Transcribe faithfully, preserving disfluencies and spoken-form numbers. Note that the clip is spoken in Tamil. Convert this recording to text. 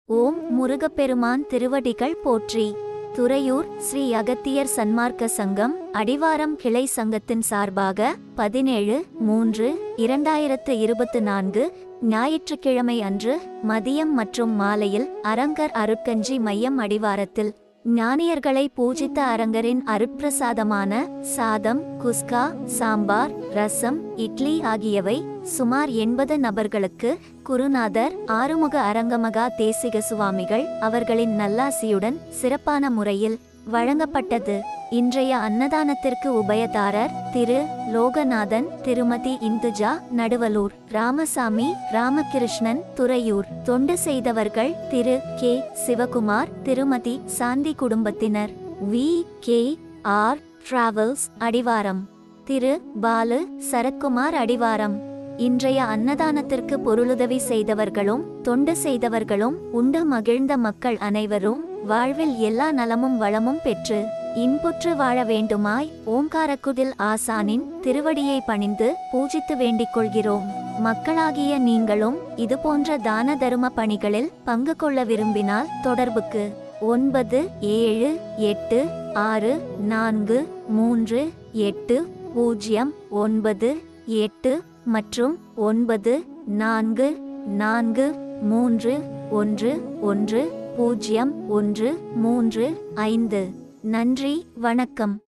ஓம் முருகப்பெருமான் திருவடிகள் போற்றி. துறையூர் ஸ்ரீ அகத்தியர் சன்மார்க்க சங்கம் அடிவாரம் கிளை சங்கத்தின் சார்பாக பதினேழு மூன்று இரண்டாயிரத்து இருபத்து நான்கு ஞாயிற்றுக்கிழமை அன்று மதியம் மற்றும் மாலையில் அரங்கர் அருட்கஞ்சி மையம் அடிவாரத்தில் ஞானியர்களை பூஜித்த அரங்கரின் அருட்பிரசாதமான சாதம், குஸ்கா, சாம்பார், ரசம், இட்லி ஆகியவை சுமார் எண்பது நபர்களுக்கு குருநாதர் ஆறுமுக அரங்கமகா தேசிக சுவாமிகள் அவர்களின் நல்லாசியுடன் சிறப்பான முறையில் வழங்கப்பட்டது. இன்றைய அன்னதானத்திற்கு உபயதாரர் திரு லோகநாதன், திருமதி இந்துஜா நடுவலூர், ராமசாமி, ராமகிருஷ்ணன் துறையூர். தொண்டு செய்தவர்கள் திரு கே சிவகுமார், திருமதி சாந்தி குடும்பத்தினர், வி கே ஆர் டிராவல்ஸ் அடிவாரம், திரு பாலு சரத்குமார் அடிவாரம். இன்றைய அன்னதானத்திற்கு பொருளுதவி செய்தவர்களும் தொண்டு செய்தவர்களும் உண்டு மகிழ்ந்த மக்கள் அனைவரும் வாழ்வில் எல்லா நலமும் வளமும் பெற்று இன்புற்று வாழ வேண்டுமாய் ஓங்காரக்குடில் ஆசானின் திருவடியை பணிந்து பூஜித்து வேண்டிக் கொள்கிறோம். மக்களாகிய நீங்களும் இதுபோன்ற தான தரும பணிகளில் பங்கு கொள்ள விரும்பினால் தொடர்புக்கு ஒன்பது ஏழு எட்டு ஆறு நான்கு மூன்று எட்டு பூஜ்ஜியம் ஒன்பது எட்டு மற்றும் ஒன்பது நான்கு நான்கு மூன்று ஒன்று ஒன்று பூஜ்ஜியம் ஒன்று மூன்று ஐந்து. நன்றி, வணக்கம்.